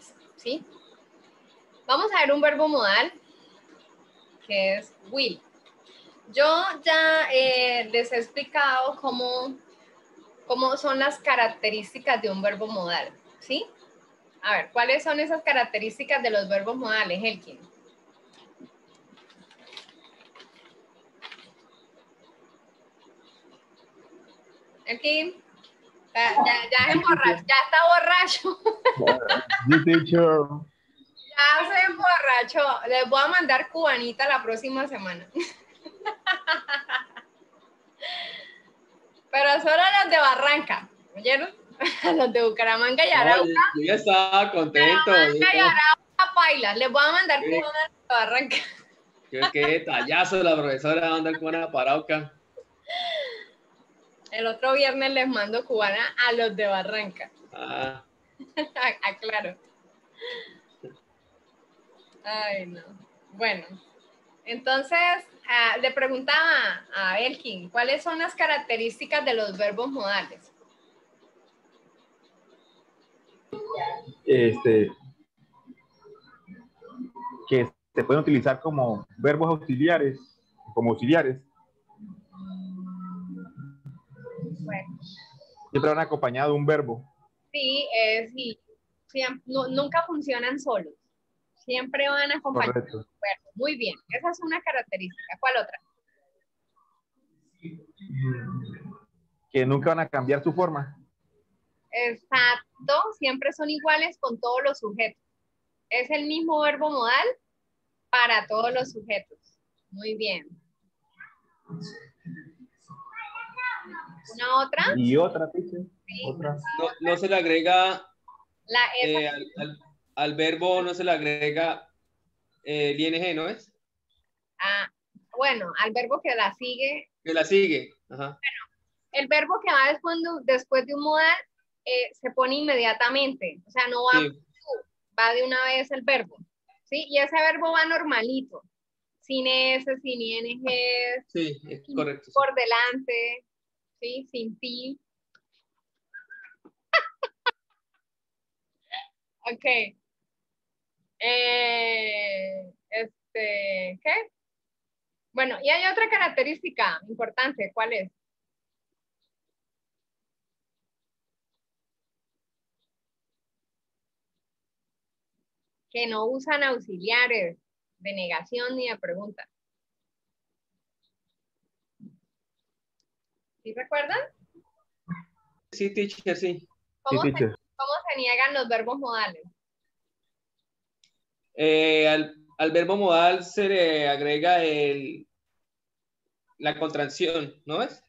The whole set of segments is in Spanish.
modales, ¿sí? Vamos a ver un verbo modal que es will. Yo ya les he explicado cómo son las características de un verbo modal, ¿sí? A ver, ¿cuáles son esas características de los verbos modales, Elkin? Elkin, ya está borracho. You teacher. Ya se emborrachó. Les voy a mandar cubanita la próxima semana. Pero solo los de Barranca, ¿oyeron? Los de Bucaramanga y Arauca. No, yo ya estaba contento. Bucaramanga y Arauca, paila. Les voy a mandar cubanas de Barranca. Qué detallazo la profesora, va a mandar cubana para Arauca. El otro viernes les mando cubana a los de Barranca. Ah. Aclaro. Ay, no. Bueno, entonces le preguntaba a Elkin, ¿cuáles son las características de los verbos modales? Que se pueden utilizar como verbos auxiliares, Bueno. Siempre van acompañado de un verbo. Sí, nunca funcionan solos. Siempre van acompañados. Correcto. Bueno, muy bien, esa es una característica. ¿Cuál otra? Que nunca van a cambiar su forma. Exacto, siempre son iguales con todos los sujetos. Es el mismo verbo modal para todos los sujetos. Muy bien. ¿Una otra? Y otra, teacher. Sí. Otra. No se le agrega La, al verbo, no se le agrega el ing, ¿no es? Bueno, al verbo que la sigue. Que la sigue. Ajá. Bueno, el verbo que va después de un modal se pone inmediatamente. O sea, no va, Sí. Va de una vez el verbo. ¿Sí? Y ese verbo va normalito. Sin S, sin ING. Sí, es correcto. Por delante. ¿Sí? Sin ti. Ok. ¿Qué? Bueno, y hay otra característica importante. ¿Cuál es? Que no usan auxiliares de negación ni de pregunta. ¿Sí recuerdan? Sí, teacher, sí. ¿Cómo se niegan los verbos modales? Al verbo modal se le agrega la contracción, ¿no es?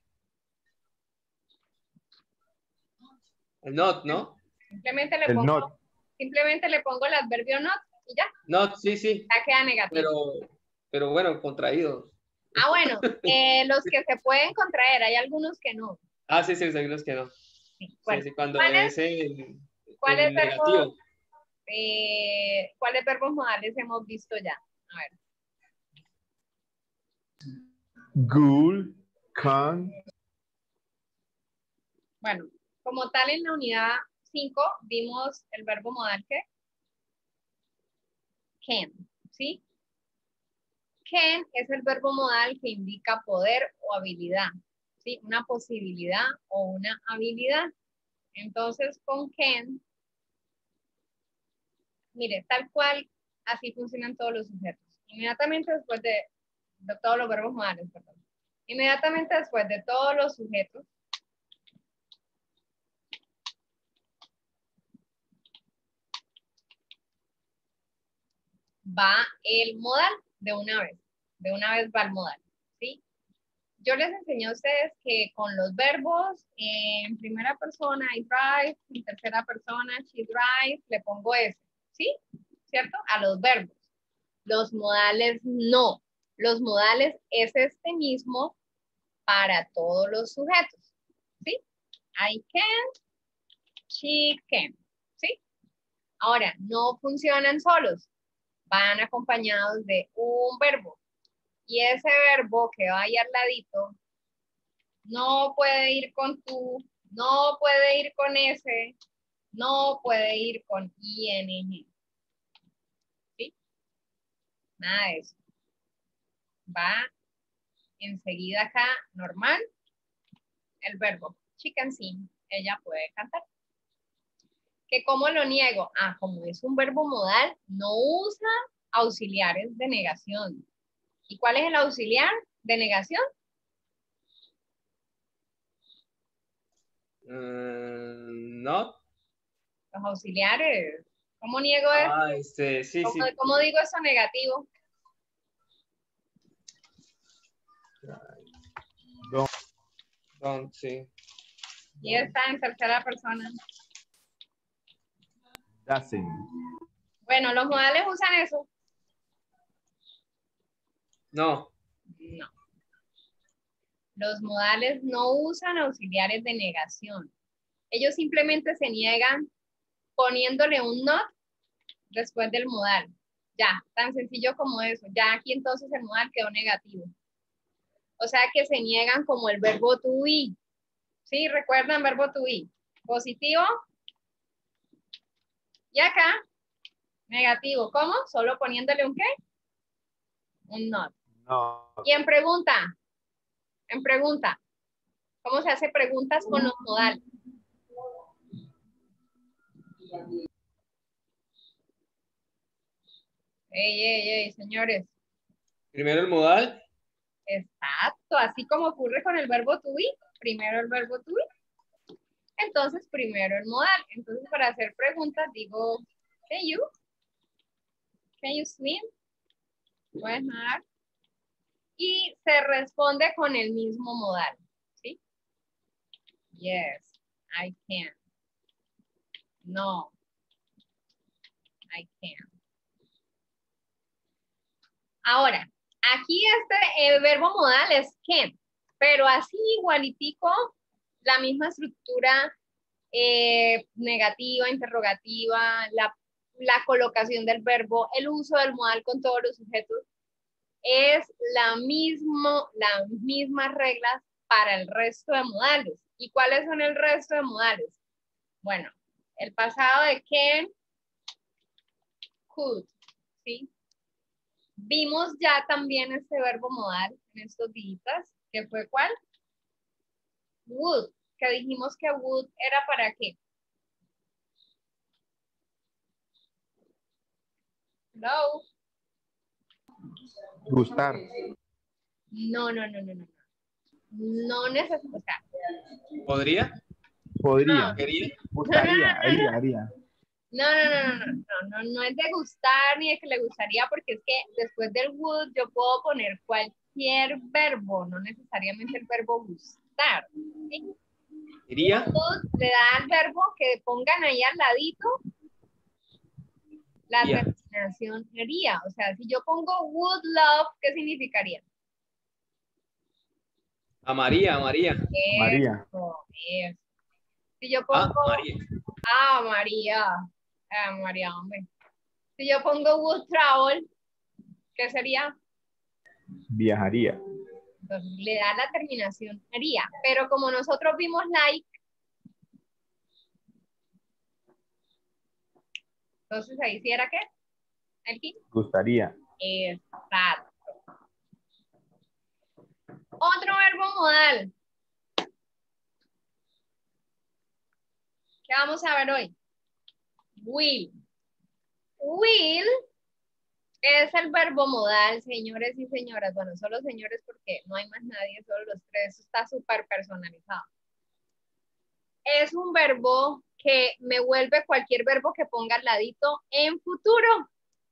El not, ¿no? Simplemente le pongo el adverbio not y ya. Not, sí. Ya queda negativo. Pero bueno, contraído. Bueno, los que se pueden contraer, hay algunos que no. Sí, algunos que no. Sí, bueno. Sí, cuando es el negativo. verbos, ¿Cuáles verbos modales hemos visto ya? A ver. Good, can. Bueno, como tal en la unidad 5 vimos el verbo modal que can, ¿sí? Can es el verbo modal que indica poder o habilidad, ¿sí? Una posibilidad o una habilidad. Entonces, con can, mire, tal cual, así funcionan todos los sujetos. Inmediatamente después de todos los verbos modales, perdón. Inmediatamente después de todos los sujetos, va el modal de una vez va el modal, ¿sí? Yo les enseñé a ustedes que con los verbos en primera persona, I drive, en tercera persona, she drives, le pongo S, ¿sí? ¿Cierto? A los verbos. Los modales no. Los modales es este mismo para todos los sujetos, ¿sí? I can, she can, ¿sí? Ahora, no funcionan solos, van acompañados de un verbo. Y ese verbo que va ahí al ladito no puede ir con tú, no puede ir con ese, No puede ir con ing. ¿Sí? Nada de eso. Va enseguida acá, normal, el verbo. She can sing. Ella puede cantar. ¿Que cómo lo niego? Ah, como es un verbo modal, no usa auxiliares de negación. ¿Y cuál es el auxiliar de negación? No. Los auxiliares. ¿Cómo niego eso? Sí, sí. ¿Cómo digo eso negativo? Don't, sí. Y está en tercera persona. Doesn't. Bueno, ¿los modales usan eso? No. No. Los modales no usan auxiliares de negación. Ellos simplemente se niegan poniéndole un not después del modal. Ya, tan sencillo como eso. Ya aquí entonces el modal quedó negativo. O sea que se niegan como el verbo to be. ¿Sí? ¿Recuerdan verbo to be? Positivo. Y acá, negativo. ¿Cómo? Solo poniéndole un ¿qué? Un not. No. Y en pregunta. En pregunta. ¿Cómo se hace preguntas con los modales? Ey, señores. Primero el modal. Exacto, así como ocurre con el verbo to be, primero el verbo to be, entonces primero el modal. Entonces para hacer preguntas digo, can you swim? ¿Puedes nadar? Y se responde con el mismo modal, ¿sí? Yes, I can. No, I can. Ahora, aquí el verbo modal es can, pero así igualitico, la misma estructura negativa, interrogativa, la colocación del verbo, el uso del modal con todos los sujetos, es las mismas reglas para el resto de modales. ¿Y cuáles son el resto de modales? Bueno, el pasado de can, could, ¿sí? Vimos ya también este verbo modal en estos días, que fue ¿cuál? Would, que dijimos que would era para qué. Hello. Gustar. No. No necesito. O sea, ¿Podría? Podría. ¿Quería? Gustaría. Haría. No es de gustar ni de que le gustaría, porque es que después del would yo puedo poner cualquier verbo, no necesariamente el verbo gustar. ¿Sí? ¿Iría? Would le da al verbo que pongan ahí al ladito la Iría. terminación sería. O sea, si yo pongo would love, ¿qué significaría? María. María. Eso. Si yo pongo María. María, hombre. Si yo pongo would travel, ¿qué sería? Viajaría. Entonces le da la terminación haría. Pero como nosotros vimos like, entonces ahí sí era ¿qué? Aquí. Gustaría. Exacto. Otro verbo modal. ¿Qué vamos a ver hoy? Will. Will es el verbo modal, señores y señoras. Bueno, solo señores porque no hay más nadie, solo los tres. Está súper personalizado. Es un verbo que me vuelve cualquier verbo que ponga al ladito en futuro.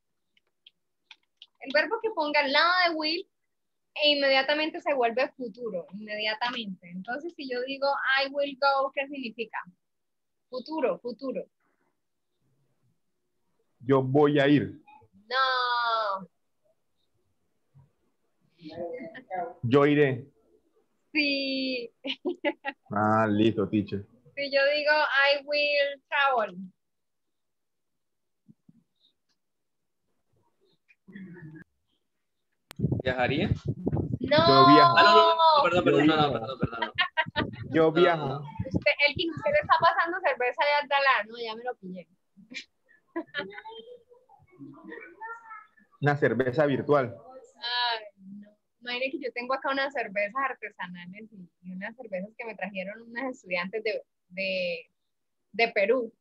El verbo que ponga al lado de will e inmediatamente se vuelve futuro, inmediatamente. Entonces, si yo digo I will go, ¿qué significa? Futuro. Yo voy a ir. No. Yo iré. Sí. Listo, teacher. Si yo digo I will travel. ¿Viajaría? No. Yo viajo. No, perdón. Yo viajo. Elkin, ¿usted le está pasando cerveza de Abdalá? No, ya me lo pillé. Una cerveza virtual. Ay, no. Imagínate que yo tengo acá unas cervezas artesanales y unas cervezas que me trajeron unas estudiantes de Perú.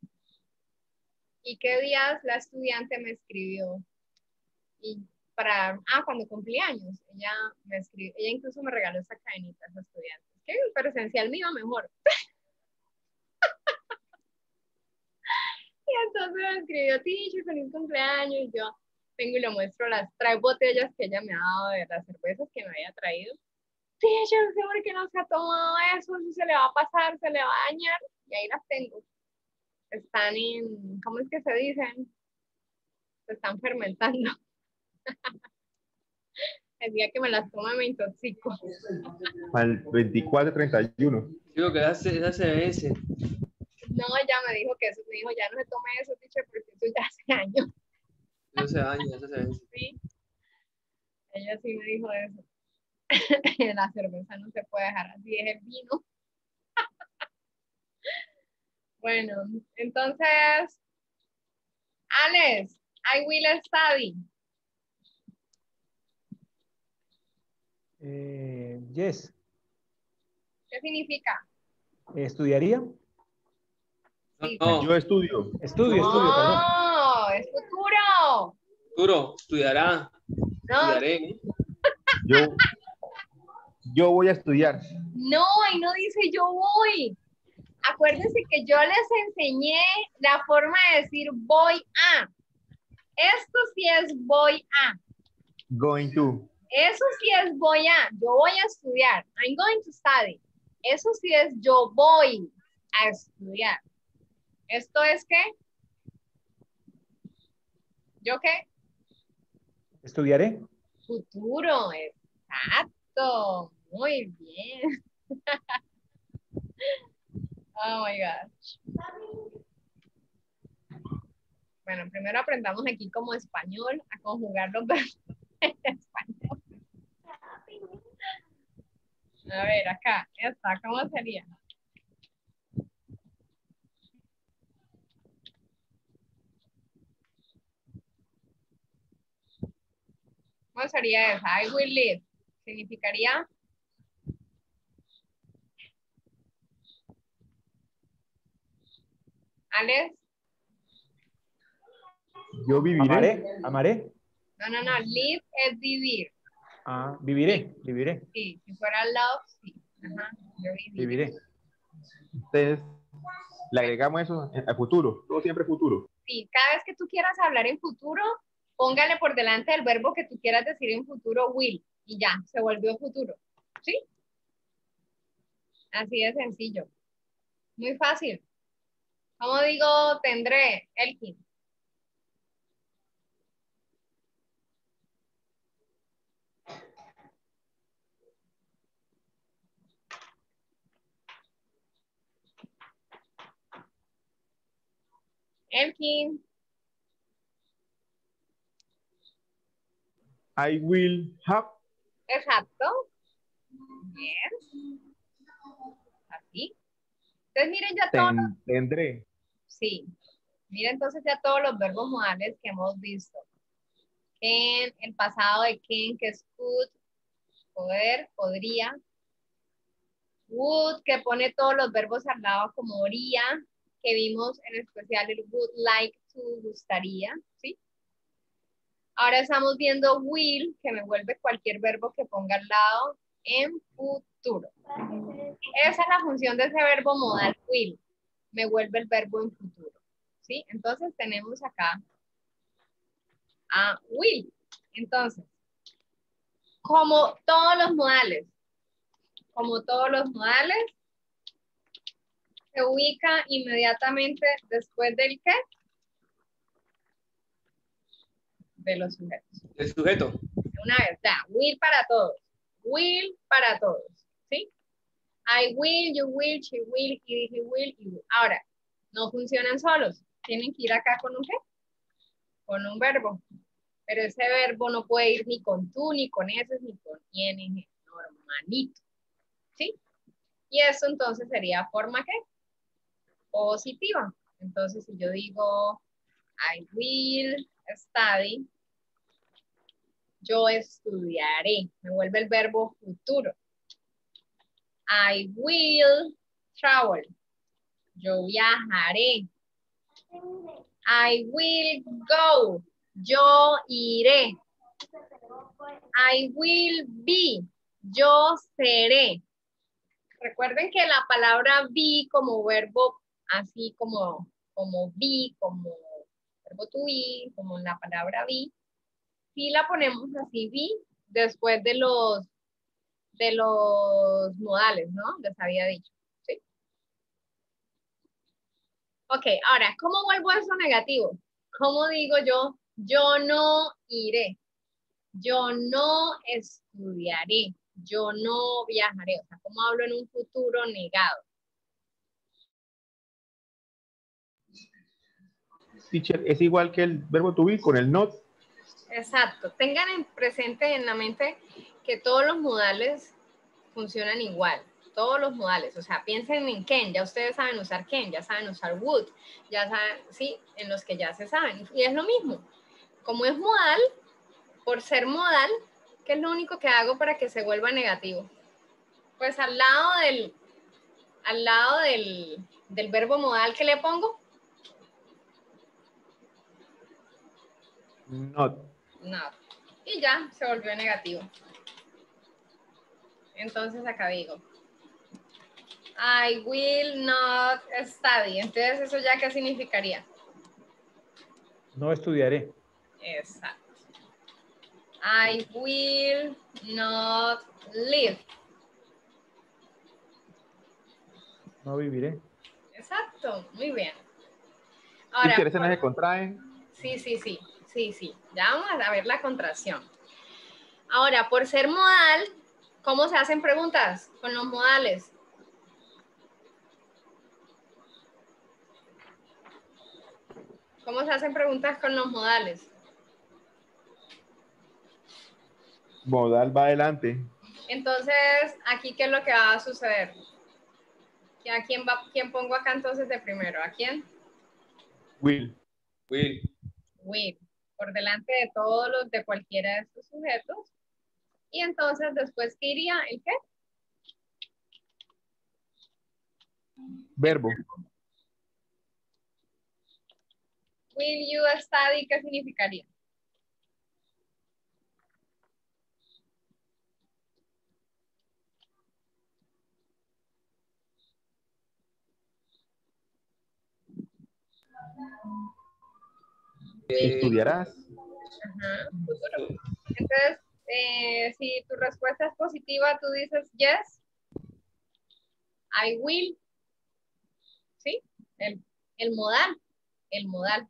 ¿Y qué días la estudiante me escribió? Y cuando cumplí años, ella me escribió, ella incluso me regaló esa cadenita a esa estudiante. Que el presencial me iba mejor. Y entonces me escribió, teacher, feliz cumpleaños, y yo vengo y le muestro las 3 botellas que ella me ha dado de las cervezas que me había traído. Teacher, no sé por qué no se ha tomado eso se le va a pasar, se le va a dañar, y ahí las tengo. Están ¿cómo es que se dicen? Se están fermentando. El día que me las tome me intoxico. Al 24-31. Digo que esa se vence. No, ella me dijo que eso, me dijo, ya no se tome eso, teacher, porque eso ya hace años. Eso se daña, eso se vence. Sí, ella sí me dijo eso. La cerveza no se puede dejar así, es el vino. Bueno, entonces, Alex, I will study. Yes. ¿Qué significa? ¿Estudiaría? Sí. No, Yo estudio. Estudio, perdón. No, es futuro. futuro, estudiará, No, estudiaré. Yo voy a estudiar. no, ahí no dice yo voy. Acuérdense que yo les enseñé la forma de decir voy a. Esto sí es voy a. Going to. Eso sí es voy a. Yo voy a estudiar. I'm going to study. Eso sí es yo voy a estudiar. ¿Esto es qué? ¿Yo qué? ¿Estudiaré? Futuro. Exacto. Muy bien. Oh my gosh. Bueno, primero aprendamos aquí como español a conjugar los verbos en español. A ver, acá, esta, ¿cómo sería? ¿Cómo sería esa? I will live. Significaría Alex. Yo viviré. ¿Amaré? ¿Amaré? No. Live es vivir. Ah, viviré. Sí, si fuera love, sí. Ajá, yo viviré. Viviré. Entonces, le agregamos eso al futuro. Todo siempre futuro. Sí, cada vez que tú quieras hablar en futuro, póngale por delante del verbo que tú quieras decir en futuro will. Y ya, se volvió futuro. ¿Sí? Así de sencillo. Muy fácil. ¿Cómo digo tendré, Elkin? Elkin. I will have. Exacto. Bien. Así. Entonces miren ya todos Tendré. sí. Miren entonces ya todos los verbos modales que hemos visto. En el pasado de can, que es could, poder, podría. Would, que pone todos los verbos al lado como haría, que vimos en especial el would like to, gustaría, ¿sí? Ahora estamos viendo will, que me vuelve cualquier verbo que ponga al lado en futuro. Esa es la función de ese verbo modal will. Me vuelve el verbo en futuro, ¿sí? Entonces tenemos acá a will. Entonces, como todos los modales, se ubica inmediatamente después del qué? De los sujetos. El sujeto. De una vez, ya, will para todos. Will para todos, ¿sí? I will, you will, she will, he will, you will. Ahora, no funcionan solos. Tienen que ir acá con un qué? Con un verbo. Pero ese verbo no puede ir ni con tú, ni con ese, ni con ing, normalito. ¿Sí? Y eso entonces sería forma ¿qué? Positiva. Entonces, si yo digo, I will study, yo estudiaré. Me vuelve el verbo futuro. I will travel. Yo viajaré. I will go. Yo iré. I will be. Yo seré. Recuerden que la palabra be como verbo, así como be, como verbo to be, como la palabra be, si la ponemos así, be, después de los modales, ¿no? Les había dicho. ¿Sí? Ok, ahora, ¿cómo vuelvo a eso negativo? ¿Cómo digo yo? Yo no iré. Yo no estudiaré. Yo no viajaré. O sea, ¿cómo hablo en un futuro negado? Teacher, es igual que el verbo to be con el not. Exacto. Tengan en presente en la mente que todos los modales funcionan igual. Todos los modales. O sea, piensen en can. Ya ustedes saben usar can. Ya saben usar would. Ya saben, sí, en los que ya se saben. Y es lo mismo. Como es modal, por ser modal, ¿qué es lo único que hago para que se vuelva negativo? Pues al lado del verbo modal que le pongo, Not. nada. Y ya se volvió negativo. Entonces acá digo, I will not study. Entonces, ¿eso ya qué significaría? No estudiaré. Exacto. I will not live. No viviré. Exacto, muy bien. Ahora, Teacher, ese no se contrae. sí. Ya vamos a ver la contracción. Ahora, por ser modal, ¿cómo se hacen preguntas con los modales? ¿Cómo se hacen preguntas con los modales? Modal va adelante. Entonces, aquí, ¿qué es lo que va a suceder? ¿A quién pongo acá entonces de primero? ¿A quién? Will. Will. Will. Por delante de todos los de cualquiera de estos sujetos. Y entonces, después, ¿qué iría? ¿El qué? Verbo. Will you study, ¿qué significaría? Estudiarás. Ajá, futuro. Entonces, si tu respuesta es positiva, tú dices yes, I will, ¿sí? El modal, el modal.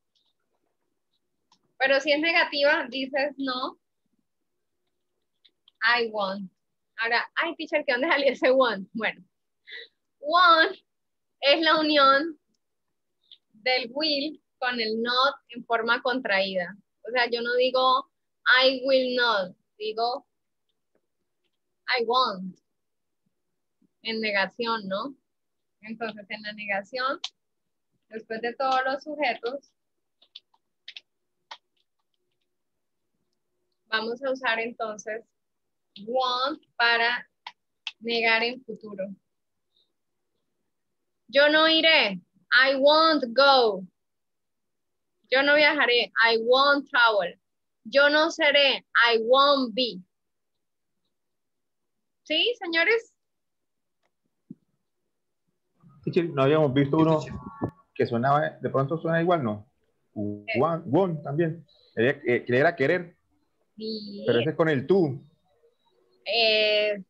Pero si es negativa, dices no, I won't. Ahora, ay, teacher, ¿qué dónde salió ese won't? Bueno, won't es la unión del will con el not en forma contraída. O sea, yo no digo I will not, digo I won't. En negación, ¿no? Entonces, en la negación, después de todos los sujetos, vamos a usar entonces won't para negar en futuro. Yo no iré. I won't go. Yo no viajaré. I won't travel. Yo no seré. I won't be. ¿Sí, señores? Teacher, no habíamos visto uno que sonaba, de pronto suena igual, ¿no? Want también. Que era querer, Sí. pero ese es con el tú. Exacto.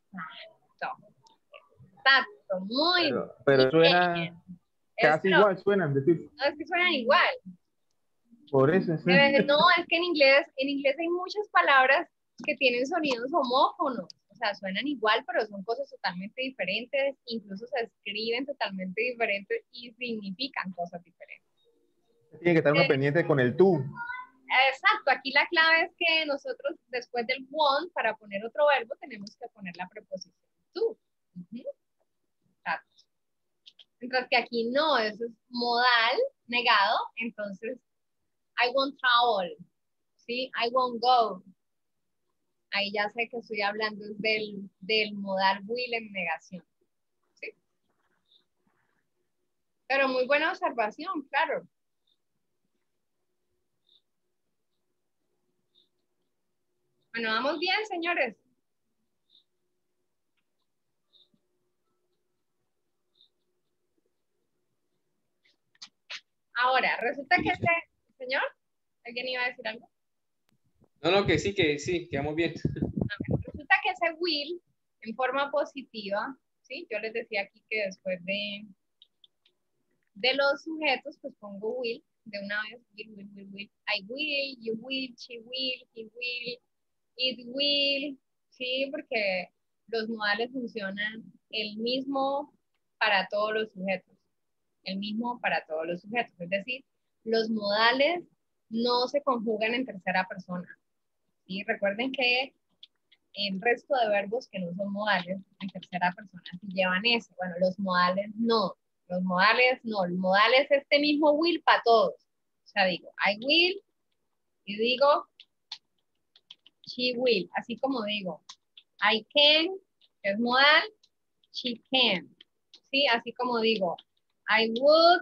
Exacto. Muy Pero bien. suena casi Pero, igual, suenan, decir. no es que suenan igual. Por eso. No, es que en inglés hay muchas palabras que tienen sonidos homófonos. O sea, suenan igual, pero son cosas totalmente diferentes. Incluso se escriben totalmente diferentes y significan cosas diferentes. Tiene que estar uno pendiente con el tú. Exacto, aquí la clave es que nosotros después del want, para poner otro verbo, tenemos que poner la preposición to. Mientras que aquí no, eso es modal negado, entonces I won't travel, ¿sí? I won't go. Ahí ya sé que estoy hablando del modal will en negación, ¿sí? Pero muy buena observación, claro. Bueno, vamos bien, señores. Ahora, resulta que este, señor, ¿alguien iba a decir algo? No, que sí, quedamos bien. Resulta que ese will en forma positiva, ¿sí? Yo les decía aquí que después de los sujetos, pues pongo will, de una vez, will. I will, you will, she will, he will, it will, ¿sí? Porque los modales funcionan el mismo para todos los sujetos, el mismo para todos los sujetos, es decir, los modales no se conjugan en tercera persona, ¿sí? Recuerden que el resto de verbos que no son modales en tercera persona sí llevan ese. Bueno, los modales no. Los modales no. El modal es este mismo will para todos. O sea, digo, I will y digo, she will. Así como digo, I can, que es modal, she can. ¿Sí? Así como digo, I would,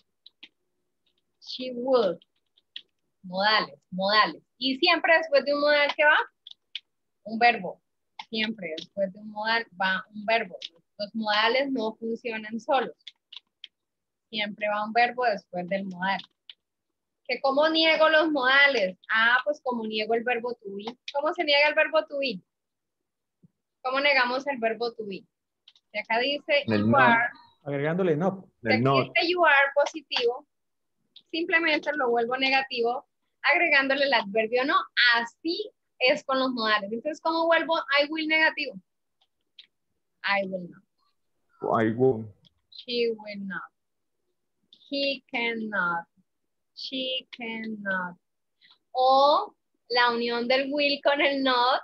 she would. Modales, modales. Y siempre después de un modal, ¿qué va? Un verbo. Siempre después de un modal va un verbo. Los modales no funcionan solos. Siempre va un verbo después del modal. ¿Que cómo niego los modales? Ah, pues como niego el verbo to be. ¿Cómo se niega el verbo to be? ¿Cómo negamos el verbo to be? Si acá dice El you not. are, Agregándole no. si aquí dice you are positivo, simplemente lo vuelvo negativo, agregándole el adverbio no. Así es con los modales. Entonces, ¿cómo vuelvo I will negativo? I will not. I won't. She will not. He cannot. She cannot. O la unión del will con el not,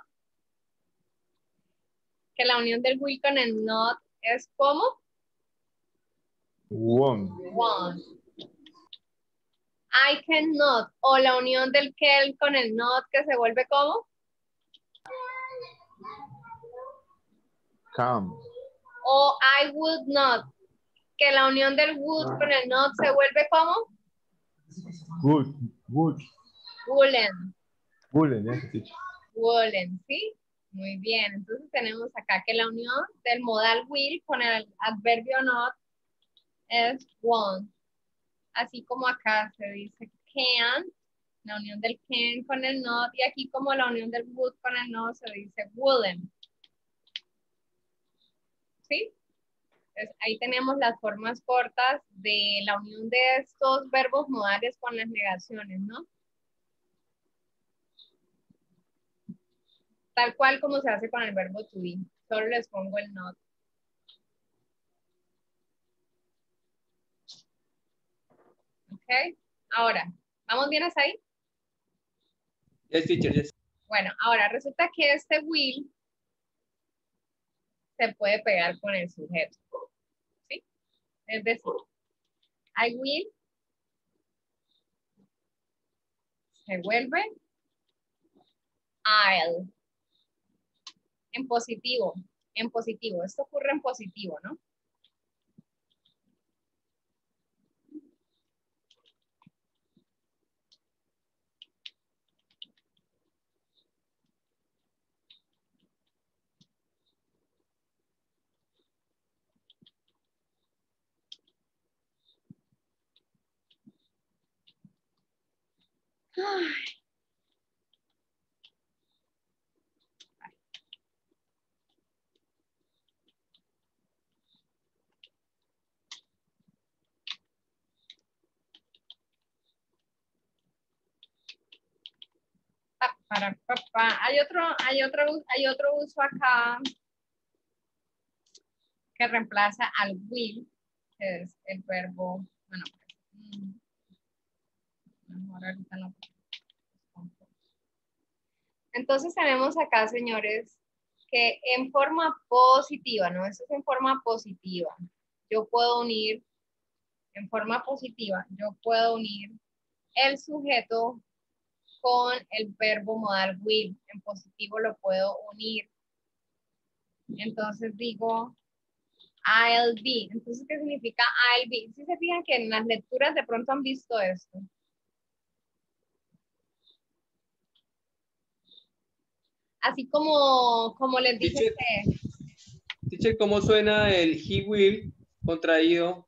que la unión del will con el not es como Won't. won't. I cannot. O la unión del can con el not que se vuelve como Come. o I would not, que la unión del would con el not se vuelve como Good. Good. wouldn't. Wouldn't, yes, teacher. Wouldn't, ¿sí? Muy bien. Entonces tenemos acá que la unión del modal will con el adverbio not es won't. Así como acá se dice can, la unión del can con el not, y aquí como la unión del would con el not se dice wouldn't. ¿Sí? Entonces, ahí tenemos las formas cortas de la unión de estos verbos modales con las negaciones, ¿no? Tal cual como se hace con el verbo to be. Solo les pongo el not. ¿Ok? Ahora, ¿vamos bien hasta ahí? Yes, teacher, yes. Bueno, ahora resulta que este will se puede pegar con el sujeto. ¿Sí? Es decir, I will se vuelve I'll. En positivo. En positivo. Esto ocurre en positivo, ¿no? Ay. Hay otro uso acá que reemplaza al will, que es el verbo, bueno, mejor ahorita no. Entonces tenemos acá, señores, que en forma positiva, ¿no? Eso es en forma positiva. yo puedo unir en forma positiva, yo puedo unir el sujeto con el verbo modal will. En positivo lo puedo unir. Entonces digo I'll be. Entonces, ¿qué significa I'll be? Si se fijan que en las lecturas de pronto han visto esto. Así como les dije Teacher, ¿cómo suena el he will contraído?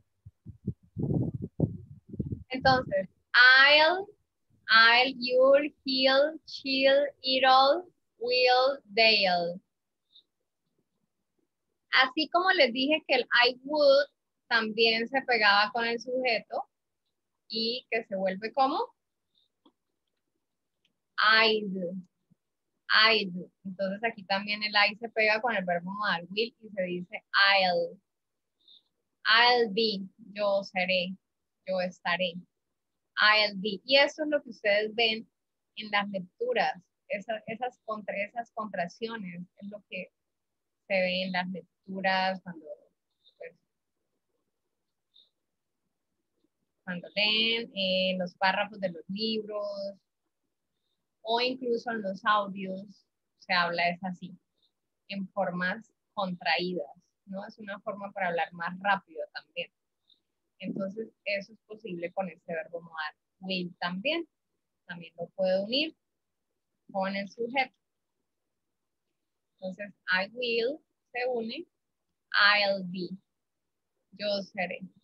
Entonces, I'll, you'll, he'll, she'll, it'll, will, they'll. Así como les dije que el I would también se pegaba con el sujeto y que se vuelve como I'd. Entonces aquí también el I se pega con el verbo modal will y se dice I'll be, yo seré, yo estaré. I'll be. Y eso es lo que ustedes ven en las lecturas, esas contracciones, es lo que se ve en las lecturas cuando leen, en los párrafos de los libros, o incluso en los audios, se habla es así, en formas contraídas, ¿no? Es una forma para hablar más rápido también. Entonces, eso es posible con este verbo modal. Will también lo puedo unir con el sujeto. Entonces, I will se une, I'll be, yo seré.